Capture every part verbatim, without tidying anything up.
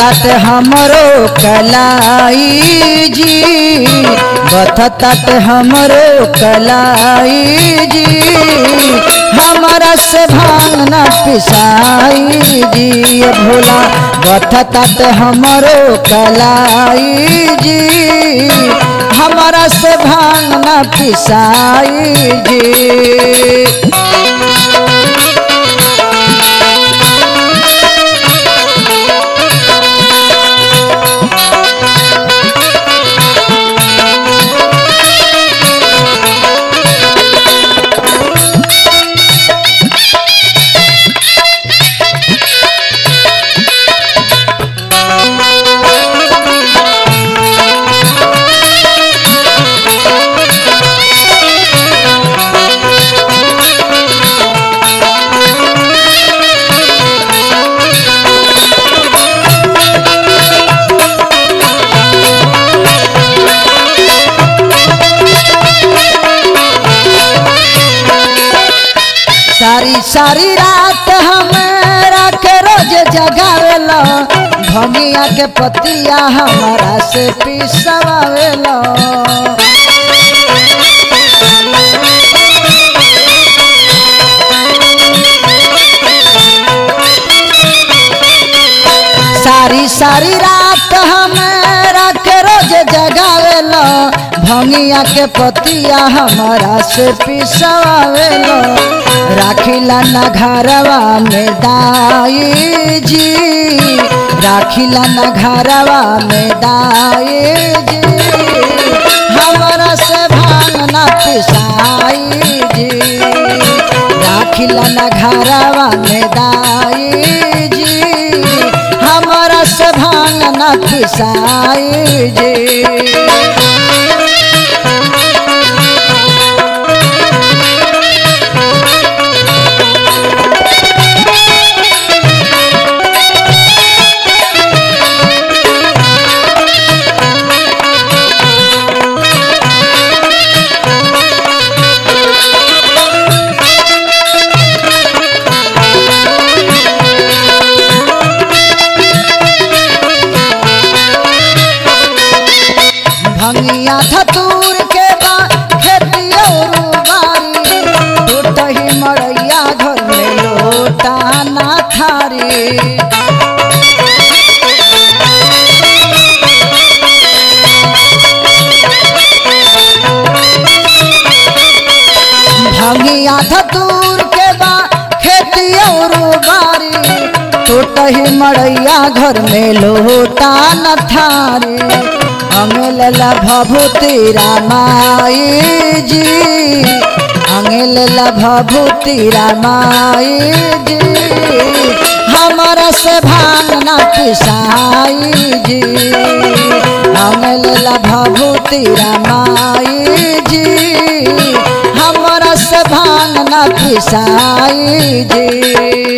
बथतात हमरो कलाई जी, बथतात हमरो कलाई जी, हमारा से भांग न पिसाई जी भोला। बथतात हमरो कलाई जी, हमारा से भांग न पिसाई जी। सारी सारी रात हमारा के रोज जगावेला, भंगिया के पतिया हमारा से पिसवावेला। सारी सारी रात हमारा के रोज जगावेला, भंगिया के पतिया हमारा से पिसवावेला। राखिला न घरवा में दाई जी, राखिला न घरवा में दाई जी, हमारा से भांग न पिसाई जी। राखिला न घरवा में दाई जी, हमारा से भांग न पिसाई जी। भंगिया धतूर के बा खेतिया बारी, टूटही मड़ैया घर में लोटा ना थारी। भंगिया धतूर के बा खेतिया बारी, टूटही मड़ैया घर में लोटा न थारी। अंगेला भभूति रामाई जी, अंगेला भभूति रामाई जी, हमारा से भांग न पिसाई जी। अंगेला भभूति रामाई जी, हमारा से भांग न पिसाई जी।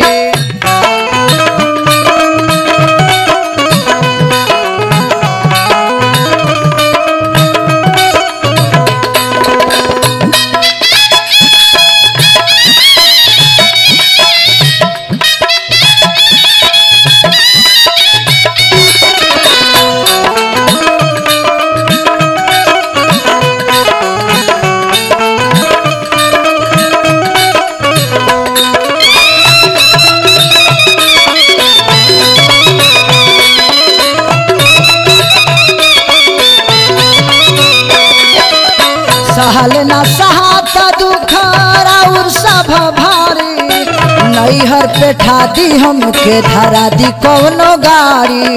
सहल न सहाता दुखारा और सब भारी, नैहर पे ठादी हमके धरा दी कौनो गाड़ी।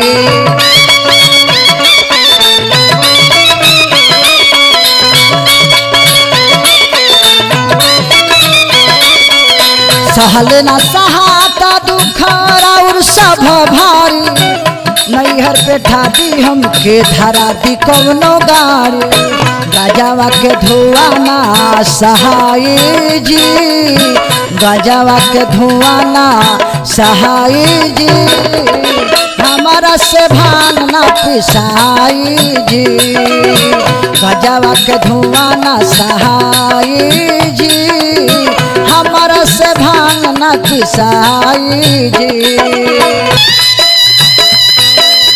सहल न सहाता दुखारा और सब भारी, नैहर पे ठादी हमके धरा दी कौनो गाड़ी। गजवा के धुआं ना सहाय जी, गजवा के धुआं ना सहाय जी, हमारा से भांग ना पिसाई जी। गजवा के धुआं ना सहाय जी, हमारा से भांग ना पिसाई जी।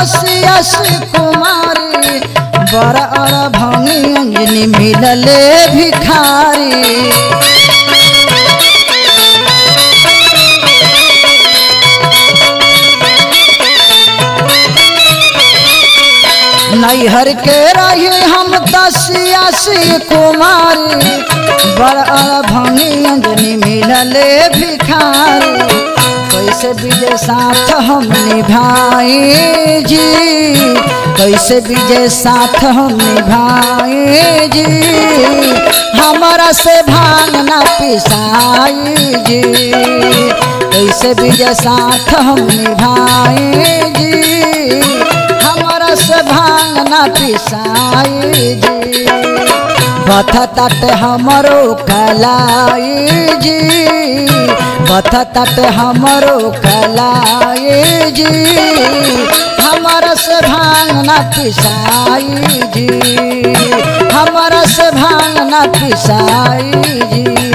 दसियस कुमारी बड़ भंगी अंजनी मिलले भिखारी। नैहर के रही हम दसियासी कुमारी बड़ भंगी अंजनी मिलले भिखारी। कैसे विजय साथ हम निभाए जी, कैसे विजय साथ हम निभाए जी, हमारा से भांग ना पिसाई जी। कैसे विजय साथ हम निभाए जी, हमारा से भांग ना पिसाई जी। बथ तट हमरो कलाई जी, बथ तट हमरो कलाई जी, हमारा से भांग ना पिसाई जी, हमारा से भांग ना पिसाई जी।